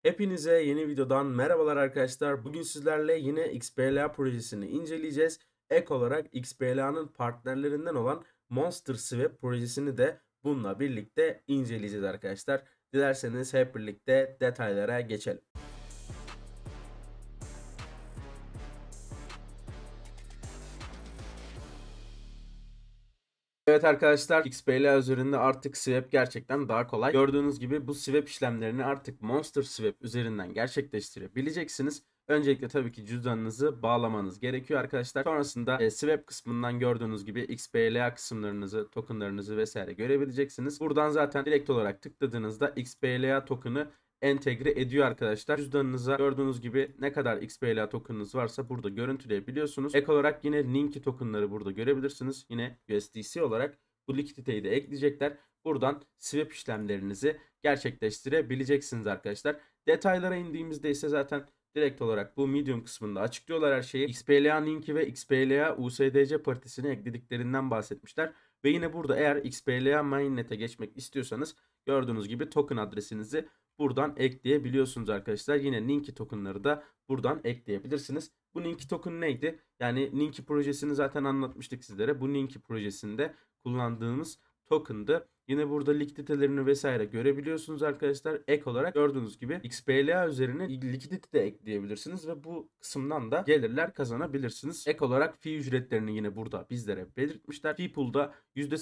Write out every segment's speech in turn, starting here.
Hepinize yeni videodan merhabalar arkadaşlar. Bugün sizlerle yine XPLA projesini inceleyeceğiz. Ek olarak XPLA'nın partnerlerinden olan Monster Swap projesini de bununla birlikte inceleyeceğiz arkadaşlar. Dilerseniz hep birlikte detaylara geçelim. Evet arkadaşlar, XPLA üzerinde artık swap gerçekten daha kolay. Gördüğünüz gibi bu swap işlemlerini artık Monster Swap üzerinden gerçekleştirebileceksiniz. Öncelikle tabii ki cüzdanınızı bağlamanız gerekiyor arkadaşlar. Sonrasında swap kısmından gördüğünüz gibi XPLA kısımlarınızı, tokenlarınızı vesaire görebileceksiniz. Buradan zaten direkt olarak tıkladığınızda XPLA token'ı entegre ediyor arkadaşlar. Cüzdanınıza gördüğünüz gibi ne kadar XPLA token'ınız varsa burada görüntüleyebiliyorsunuz. Ek olarak yine Linky token'ları burada görebilirsiniz. Yine USDC olarak bu likiditeyi de ekleyecekler. Buradan swap işlemlerinizi gerçekleştirebileceksiniz arkadaşlar. Detaylara indiğimizde ise zaten direkt olarak bu Medium kısmında açıklıyorlar her şeyi. XPLA linki ve XPLA USDC paritesini eklediklerinden bahsetmişler. Ve yine burada eğer XPLA mainnet'e geçmek istiyorsanız gördüğünüz gibi token adresinizi buradan ekleyebiliyorsunuz arkadaşlar. Yine Ninky tokenları da buradan ekleyebilirsiniz. Bu Ninky token neydi? Yani Ninky projesini zaten anlatmıştık sizlere. Bu Ninky projesinde kullandığımız token'dı. Yine burada likiditelerini vesaire görebiliyorsunuz arkadaşlar. Ek olarak gördüğünüz gibi XPLA üzerine likidite de ekleyebilirsiniz ve bu kısımdan da gelirler kazanabilirsiniz. Ek olarak fee ücretlerini yine burada bizlere belirtmişler. Fee pool'da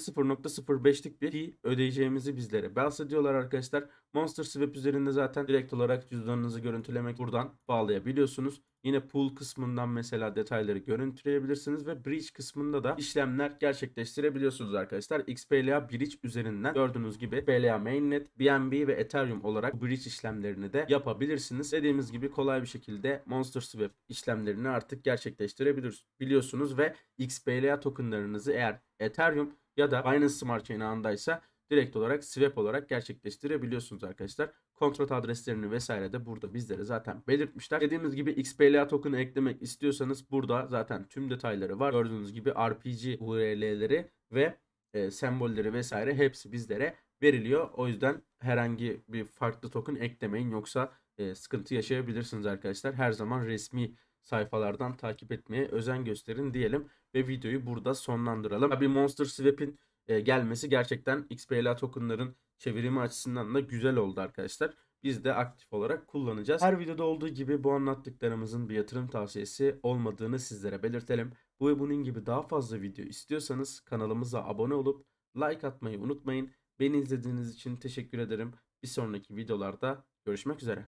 %0.05'lik bir fee ödeyeceğimizi bizlere bahsediyorlar arkadaşlar. Monster Swap üzerinde zaten direkt olarak cüzdanınızı görüntülemek buradan bağlayabiliyorsunuz. Yine pool kısmından mesela detayları görüntüleyebilirsiniz ve bridge kısmında da işlemler gerçekleştirebiliyorsunuz arkadaşlar. XPLA bridge üzerinden gördüğünüz gibi XPLA mainnet, BNB ve Ethereum olarak bridge işlemlerini de yapabilirsiniz. Dediğimiz gibi kolay bir şekilde Monster Swap işlemlerini artık gerçekleştirebiliyorsunuz ve XPLA tokenlarınızı eğer Ethereum ya da Binance Smart Chain ağındaysa direkt olarak swap olarak gerçekleştirebiliyorsunuz arkadaşlar. Kontrat adreslerini vesaire de burada bizlere zaten belirtmişler. Dediğimiz gibi XPLA token'ı eklemek istiyorsanız burada zaten tüm detayları var. Gördüğünüz gibi RPG URL'leri ve sembolleri vesaire hepsi bizlere veriliyor. O yüzden herhangi bir farklı token eklemeyin, yoksa sıkıntı yaşayabilirsiniz arkadaşlar. Her zaman resmi sayfalardan takip etmeye özen gösterin diyelim ve videoyu burada sonlandıralım. Tabii Monster Swap'in gelmesi gerçekten XPLA tokenların çevirimi açısından da güzel oldu arkadaşlar. Biz de aktif olarak kullanacağız. Her videoda olduğu gibi bu anlattıklarımızın bir yatırım tavsiyesi olmadığını sizlere belirtelim. Bu ve bunun gibi daha fazla video istiyorsanız kanalımıza abone olup like atmayı unutmayın. Beni izlediğiniz için teşekkür ederim. Bir sonraki videolarda görüşmek üzere.